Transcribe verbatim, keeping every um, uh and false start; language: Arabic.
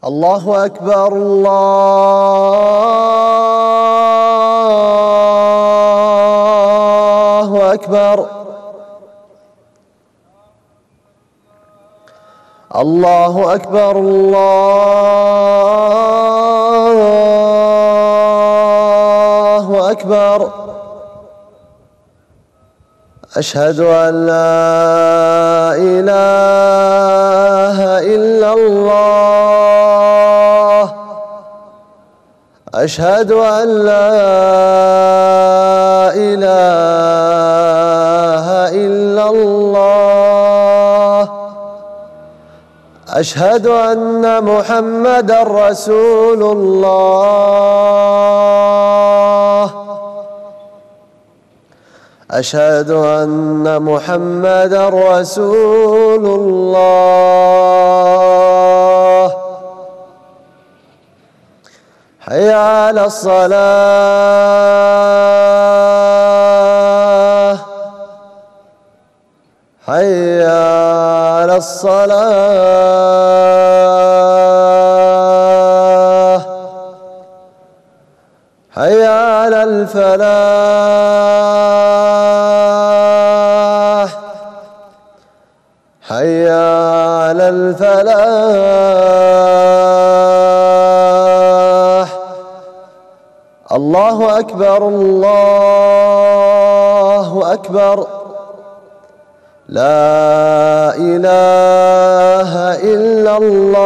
الله أكبر الله أكبر الله أكبر الله أكبر. أشهد أن لا إله إلا الله أشهد أن لا إله إلا الله أشهد أن محمدًا رسول الله أشهد أن محمدًا رسول الله. حي على الصلاة حي على الصلاة حي على الفلاح حي على الفلاح. الله أكبر الله أكبر لا إله إلا الله.